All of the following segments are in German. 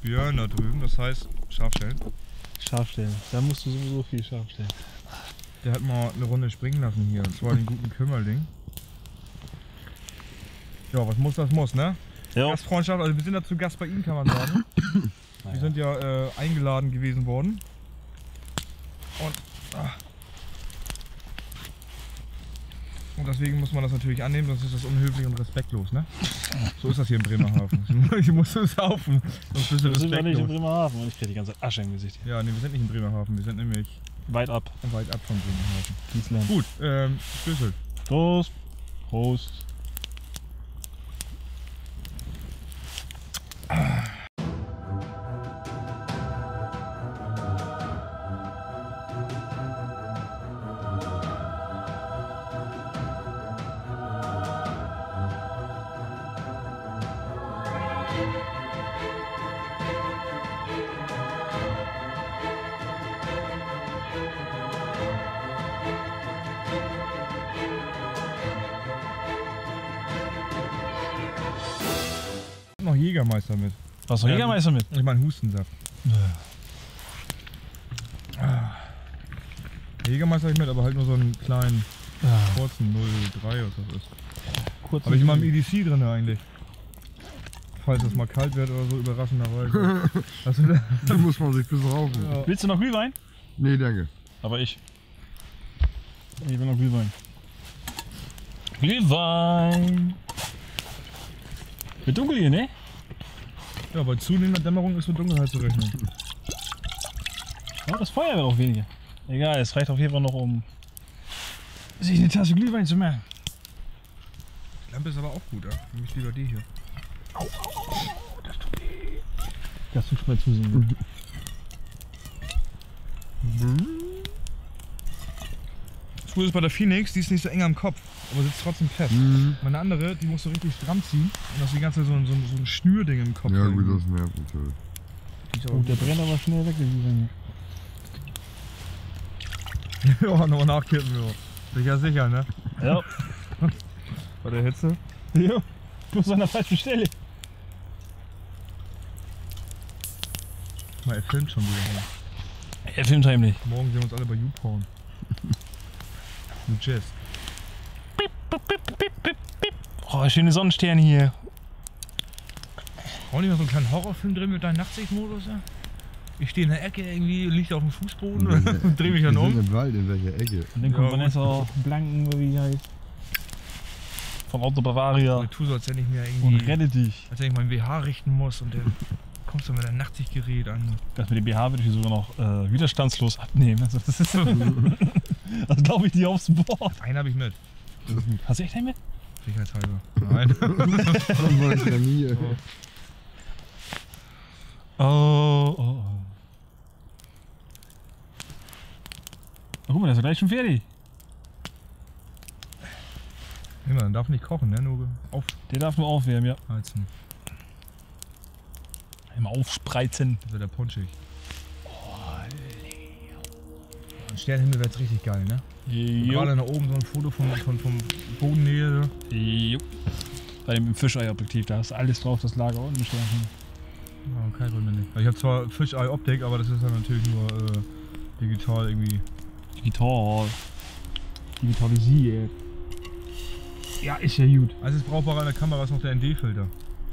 Björn da drüben, das heißt scharf stellen. Scharf stellen. Da musst du sowieso viel scharf stellen. Der hat mal eine Runde springen lassen hier, und zwar den guten Kümmerling. Ja, was muss, das muss, ne? Ja. Gastfreundschaft, also wir sind ja zu Gast bei ihm, kann man sagen. Wir sind ja eingeladen gewesen worden. Und deswegen muss man das natürlich annehmen, sonst ist das unhöflich und respektlos, ne? So ist das hier in Bremerhaven. Ich muss saufen, sonst bist du Wir sind ja nicht in respektlos. Bremerhaven und ich kriege die ganze Asche im Gesicht. Ja, nee, wir sind nicht in Bremerhaven, wir sind nämlich Weit ab. weit ab von Bremerhaven. Island. Gut, Schlüssel. Prost. Prost. Noch Jägermeister mit. Was noch Jägermeister mit? Ich meine Hustensaft. Jägermeister habe ich mit, aber halt nur so einen kleinen kurzen 03 oder was das ist. Kurz. Habe ich immer im EDC drin eigentlich. Falls es mal kalt wird oder so, überraschenderweise. Da muss man sich besaufen. Ja. Willst du noch Glühwein? Nee, danke. Aber ich. Ich will noch Glühwein. Glühwein! Wird dunkel hier, ne? Ja, bei zunehmender Dämmerung ist mit Dunkelheit zu rechnen. Ja, das Feuer wird auch weniger. Egal, es reicht auf jeden Fall noch, um sich eine Tasse Glühwein zu machen. Die Lampe ist aber auch gut, ja. Für mich lieber die hier. Das tut weh. Das tut mal zusehen. Das Gute ist bei der Phoenix, die ist nicht so eng am Kopf, aber sitzt trotzdem fest. Meine andere, die musst du richtig stramm ziehen und das ist die ganze Zeit so ein Schnürding im Kopf. Ja gut, das nervt natürlich. Die ist Oh, der brennt aber schnell weg, der Glühwein. Ja, nochmal nachkippen, ja. Sicher, ne? Ja. Bei der Hitze. Ja. Bloß an der falschen Stelle. Mal, er filmt schon wieder. Er filmt heimlich. Morgen sehen wir uns alle bei YouPorn. Mit Jazz. Oh, schöne Sonnensterne hier. Auch nicht mal so einen kleinen Horrorfilm drin mit deinem Nachtsichtmodus, ja? Ich stehe in der Ecke irgendwie, liege auf dem Fußboden und drehe mich dann Wir sind um. im Wald, in welcher Ecke? Und dann kommt Vanessa Blanken, wie die heißt. Von Auto Bavaria. Ich tue so, als wenn ich mir Und irgendwie, rette dich. als wenn ich mein BH richten muss und dann kommst du mit deinem Nachtsichtgerät an. Das mit dem BH würde ich sogar noch widerstandslos abnehmen. Also, das ist das glaube ich dir aufs Wort. Einen habe ich mit, Hast du echt einen mit? sicherheitshalber. Nein. Von meiner Nähe. Oh, oh, oh. Oh, guck mal, der ist ja gleich schon fertig. Nee, man darf nicht kochen, ne? Nur Der darf nur aufwärmen, ja. aufheizen. Immer aufspreizen. Das wird der punschig. Ein Sternenhimmel wäre jetzt richtig geil, ne? Gerade nach oben so ein Foto vom Bodennähe. Jo. Bei dem Fischei-Objektiv, da ist alles drauf, das Lager unten im Sternchen. Ja, kein Wunder nicht. Ich habe zwar Fisheye-Optik, aber das ist ja natürlich nur digital irgendwie. Digital. Digitalisiert. Ja, ist ja gut. Also das Brauchbare an der Kamera ist noch der ND-Filter.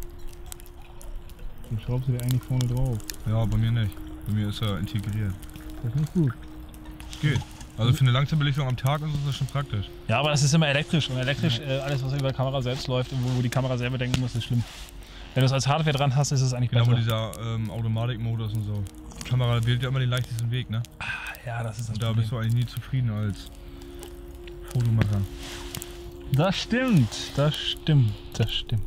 Den schraubst du dir eigentlich vorne drauf. Ja, bei mir nicht. Bei mir ist er integriert. Das ist nicht gut. Geht. Also für eine Langzeitbelichtung am Tag ist das schon praktisch. Ja, aber das ist immer elektrisch. Und elektrisch, alles was über die Kamera selbst läuft, wo die Kamera selber denken muss, ist schlimm. Wenn du es als Hardware dran hast, ist es eigentlich Genau, besser. mit dieser Automatikmodus und so. Die Kamera wählt ja immer den leichtesten Weg, ne? Ja, das ist das Und da Problem. bist du eigentlich nie zufrieden als Fotomacher. Das stimmt, das stimmt, das stimmt.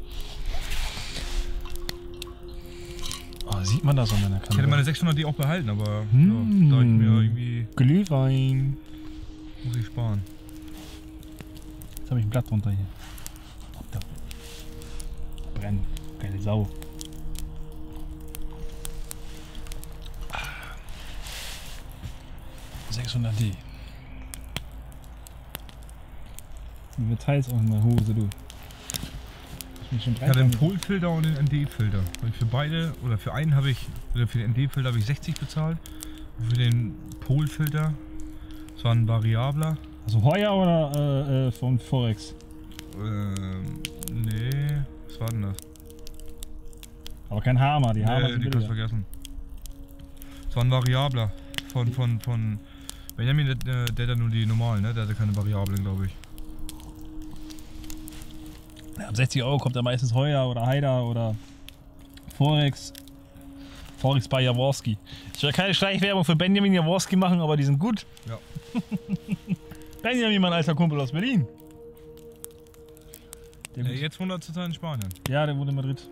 Oh, sieht man das an meiner Kamera? Ich hätte meine 600D auch behalten, aber ja, da ich Hm. mir irgendwie Glühwein. muss ich sparen. Jetzt habe ich ein Blatt drunter hier. Da. Brennen. Geile Sau. Ah. 600D. Mir teils auch in der Hose, du. Sind schon Ich 3 hatte einen Tonnen. Polfilter und einen ND-Filter. Und für beide, oder für einen habe ich, oder für den ND-Filter habe ich 60 bezahlt. Und für den Polfilter, das war ein variabler. Also Heuer oder von Forex? Nee, was war denn das? Aber kein Hammer, die Hammer Nee, sind die kannst du billiger. vergessen. Das war ein variabler. Von Benjamin, der hat ja nur die normalen, ne? Der hatte keine Variablen, glaube ich. Ja, ab 60 € kommt da meistens Heuer oder Haider oder Forex. Forex bei Jaworski. Ich will keine Schleichwerbung für Benjamin Jaworski machen, aber die sind gut. Ja. Benjamin, mein alter Kumpel aus Berlin. Der Jetzt 100 zurzeit in Spanien. Ja, der wohnt in Madrid.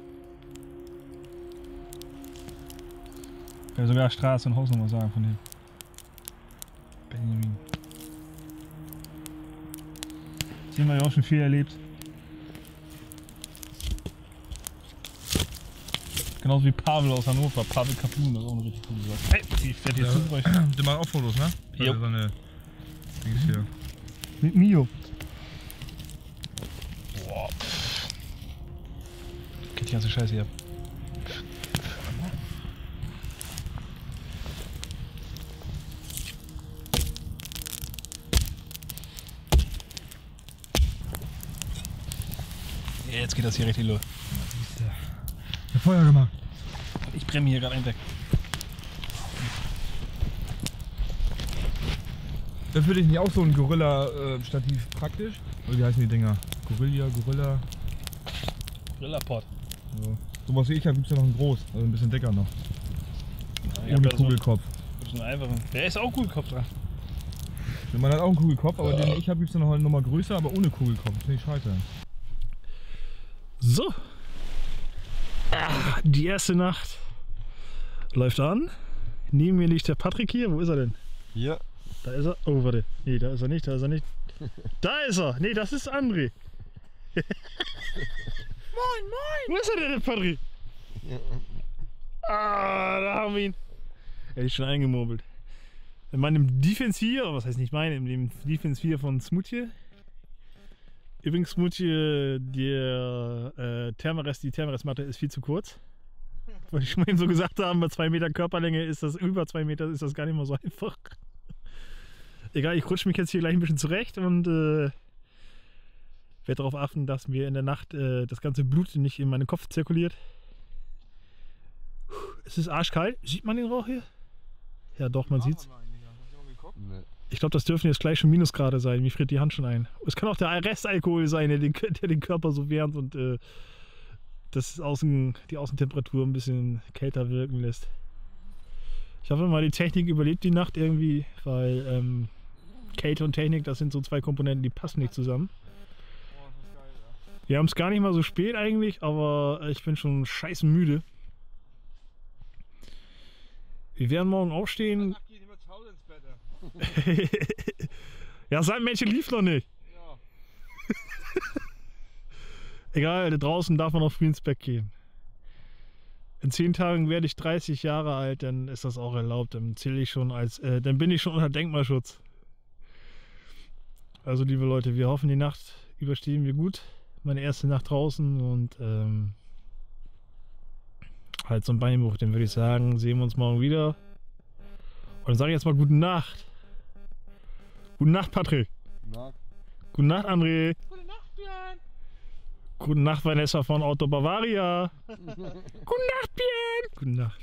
Ich kann sogar Straße und Hausnummer sagen von dem. Benjamin. Sehen wir ja auch schon viel erlebt. Genauso wie Pavel aus Hannover. Pavel Kapun, das ist auch eine richtig coole Sache. Hey, ich werde hier Ja. zu euch. Der macht auch Fotos, ne? Jo. Seine Dings hier. Mit Mio. Geht die ganze Scheiße hier ab. Jetzt geht das hier richtig los. Der Feuer gemacht. Ich bremme hier gerade einen weg. Wäre für dich nicht auch so ein Gorilla-Stativ praktisch? Oder wie heißen die Dinger? Gorilla. Grillaport. So. Sowas wie ich habe, gibt es ja noch ein groß, also ein bisschen dicker noch. Ja, Ohne Kugelkopf. So einen einfachen. Der ist auch Kugelkopf dran. Man hat auch einen Kugelkopf, aber den ich habe, gibt es noch eine Nummer größer, aber ohne Kugelkopf. Das finde ich scheiße. So. Die erste Nacht läuft an. Neben mir liegt der Patrick hier. Wo ist er denn? Hier. Da ist er. Oh, warte. Nee, da ist er nicht. Da ist er nicht. Da ist er. Nee, das ist André. Moin, moin. Wo ist er denn, der Patrick? Ah, da haben wir ihn. Er ist schon eingemurmelt. In meinem Defense 4, was heißt nicht meine, in dem Defense 4 von Smoothie. Übrigens, Smoothie, die Thermarest-Matte ist viel zu kurz. Weil ich schon mal eben so gesagt haben, bei 2 Meter Körperlänge ist das, über 2 Meter ist das gar nicht mehr so einfach. Egal, ich rutsche mich jetzt hier gleich ein bisschen zurecht und werde darauf achten, dass mir in der Nacht das ganze Blut nicht in meinen Kopf zirkuliert. Es ist arschkalt. Sieht man den Rauch hier? Ja doch, man sieht's. Nee. Ich glaube, das dürfen jetzt gleich schon Minusgrade sein. Mir friert die Hand schon ein. Es kann auch der Restalkohol sein, der den Körper so wärmt und die Außentemperatur ein bisschen kälter wirken lässt. Ich hoffe mal, die Technik überlebt die Nacht irgendwie, weil Kälte und Technik, das sind so 2 Komponenten, die passen nicht zusammen. Wir haben es gar nicht mal so spät eigentlich, aber ich bin schon scheiße müde. Wir werden morgen aufstehen. Ja, sein Männchen lief noch nicht. Egal, da draußen darf man noch früh ins Bett gehen. In 10 Tagen werde ich 30 Jahre alt, dann ist das auch erlaubt. Dann zähle ich schon dann bin ich schon unter Denkmalschutz. Also liebe Leute, wir hoffen, die Nacht überstehen wir gut. Meine erste Nacht draußen und halt so ein Beinbruch. Dann würde ich sagen, sehen wir uns morgen wieder. Und dann sage ich jetzt mal gute Nacht. Gute Nacht, Patrick. Na, Gute Nacht, André. Gute Nacht, Björn. Gute Nacht, Vanessa von Auto Bavaria. Gute Nacht, Björn. Gute Nacht.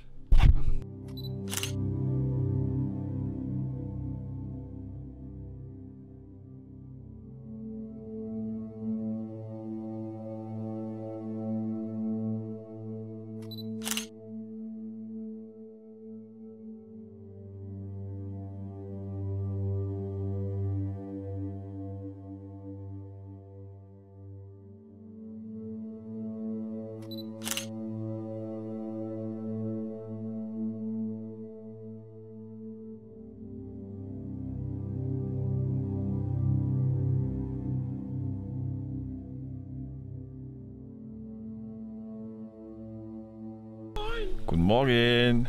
Guten Morgen.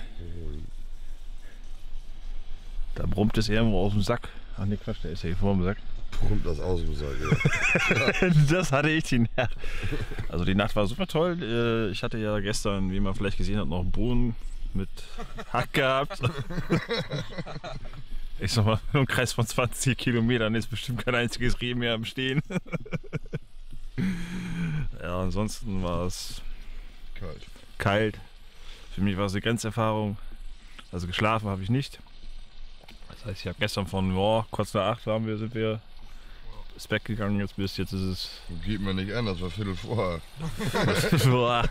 Da brummt es irgendwo aus dem Sack. Ach ne, Quatsch, der ist ja hier vor dem Sack. Kommt das aus, muss ich sagen. Das hatte ich die Nacht. Also die Nacht war super toll. Ich hatte ja gestern, wie man vielleicht gesehen hat, noch einen Bohnen mit Hack gehabt. Ich sag mal, im Kreis von 20 Kilometern ist bestimmt kein einziges Reh mehr am Stehen. Ja, ansonsten war es kalt. Für mich war es eine Grenzerfahrung. Also geschlafen habe ich nicht. Das heißt, ich habe gestern von kurz nach 8 sind wir ins Bett gegangen. Jetzt ist es. Geht mir nicht an, das war Viertel vor. Boah.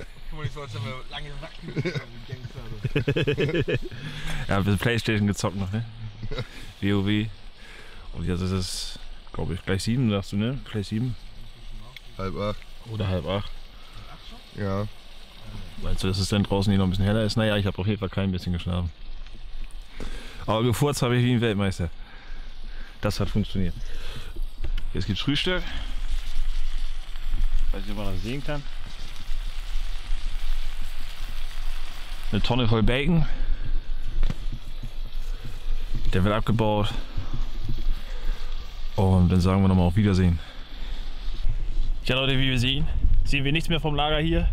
Ja, ein bisschen Playstation gezockt noch, ne? WoW. Und jetzt ist es, glaube ich, gleich 7, sagst du, ne? Gleich 7. 7:30. Oder 7:30. Ja. Meinst du, dass es dann draußen hier noch ein bisschen heller ist? Naja, ich habe auf jeden Fall kein bisschen geschlafen. Aber gefurzt habe ich wie ein Weltmeister. Das hat funktioniert. Jetzt gibt's Frühstück. Weiß nicht, ob man das sehen kann. Eine Tonne voll Bacon. Der wird abgebaut. Und dann sagen wir nochmal auf Wiedersehen. Ja Leute, wie wir sehen wir nichts mehr vom Lager hier.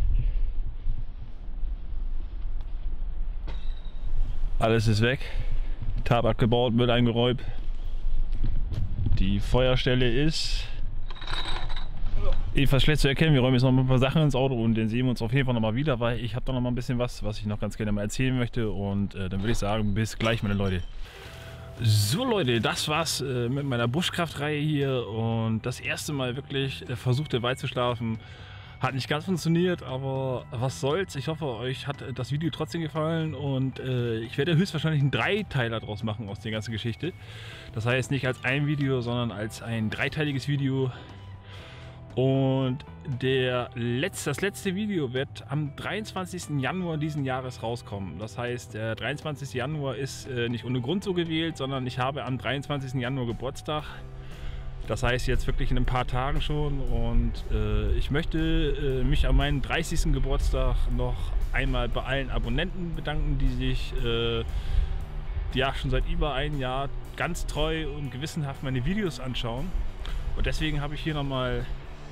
Alles ist weg. Tarp abgebaut, Müll eingeräumt. Die Feuerstelle ist ebenfalls schlecht zu erkennen. Wir räumen jetzt noch ein paar Sachen ins Auto und dann sehen wir uns auf jeden Fall noch mal wieder, weil ich habe da noch mal ein bisschen was ich noch ganz gerne mal erzählen möchte. Und dann würde ich sagen, bis gleich, meine Leute. So Leute, das war's mit meiner Buschkraftreihe hier und das erste Mal wirklich versucht, weit zu schlafen. Hat nicht ganz funktioniert, aber was soll's. Ich hoffe, euch hat das Video trotzdem gefallen und ich werde höchstwahrscheinlich einen Dreiteiler draus machen aus der ganzen Geschichte. Das heißt nicht als ein Video, sondern als ein dreiteiliges Video. Und das letzte Video wird am 23. Januar diesen Jahres rauskommen. Das heißt, der 23. Januar ist nicht ohne Grund so gewählt, sondern ich habe am 23. Januar Geburtstag. Das heißt jetzt wirklich in ein paar Tagen schon und ich möchte mich an meinem 30. Geburtstag noch einmal bei allen Abonnenten bedanken, die sich ja schon seit über einem Jahr ganz treu und gewissenhaft meine Videos anschauen. Und deswegen habe ich hier nochmal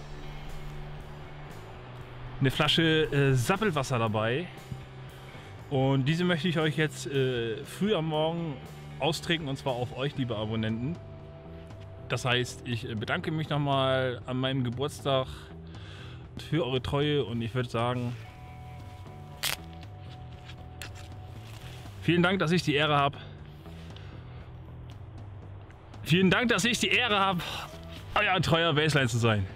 eine Flasche Sappelwasser dabei. Und diese möchte ich euch jetzt früh am Morgen austrinken und zwar auf euch, liebe Abonnenten. Das heißt, ich bedanke mich nochmal an meinem Geburtstag für eure Treue und ich würde sagen, vielen Dank, dass ich die Ehre habe. Vielen Dank, dass ich die Ehre habe, euer treuer Baseline zu sein.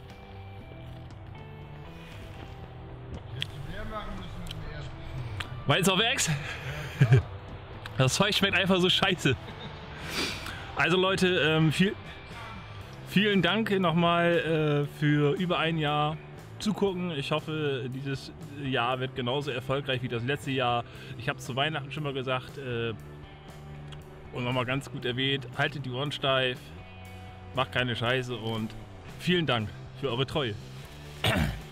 Meinst du auf Ex? Das Zeug schmeckt einfach so scheiße. Also Leute, vielen Dank nochmal für über ein Jahr zugucken. Ich hoffe, dieses Jahr wird genauso erfolgreich wie das letzte Jahr. Ich habe es zu Weihnachten schon mal gesagt und nochmal ganz gut erwähnt, haltet die Ohren steif, macht keine Scheiße und vielen Dank für eure Treue.